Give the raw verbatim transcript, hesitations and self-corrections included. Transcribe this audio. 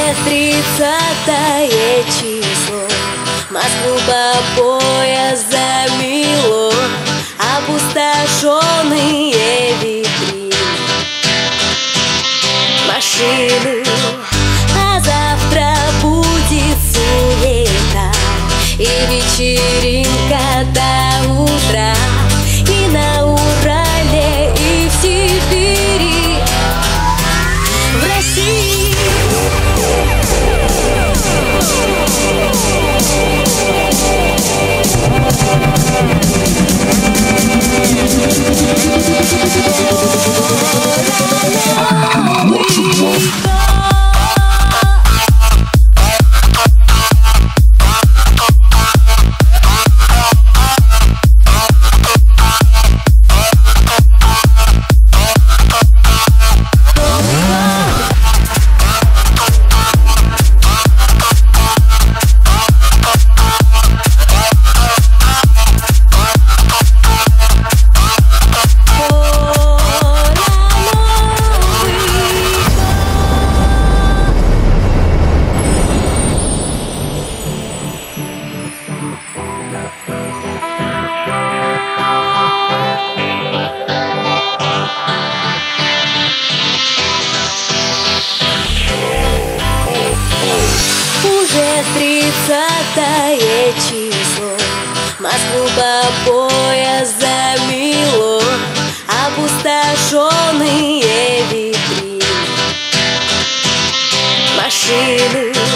тридцатое число, Москву по пояс замело, опустошенные витрины, машины. А завтра будет суета и вечеринка до утра, и на Урале, и в Сибири, в России. тридцатое число, Москву по пояс замело, опустошенные витрины, машины.